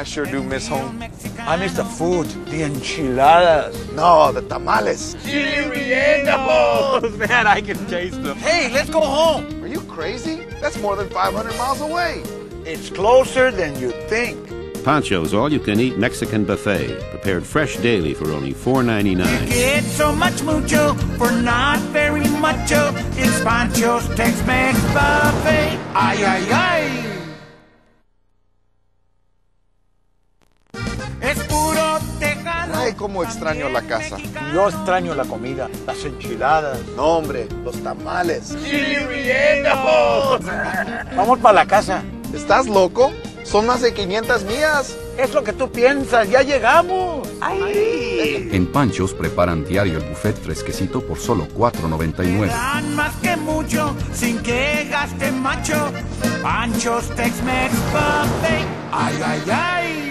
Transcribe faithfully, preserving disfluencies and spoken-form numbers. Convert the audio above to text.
sure do miss home. I miss the food, the enchiladas. No, the tamales. Chili rellenos! Man, I can taste them. Hey, let's go home. Are you crazy? That's more than five hundred miles away. It's closer than you think. Pancho's all-you-can-eat Mexican buffet, prepared fresh daily for only four ninety-nine. Get so much mucho for not very mucho. It's Pancho's Tex-Mex buffet. Ay, ay, ay. Es puro tejano. Ay, cómo extraño la casa. Yo extraño la comida, las enchiladas. No, hombre, los tamales. ¡Chili rellenos! Vamos para la casa. ¿Estás loco? Son más de quinientas millas. Es lo que tú piensas, ya llegamos. ¡Ay! En Pancho's preparan diario el buffet fresquecito por solo cuatro noventa y nueve. Dan más que mucho, sin que gaste macho. Pancho's Tex-Mex buffet. Ay, ay, ay.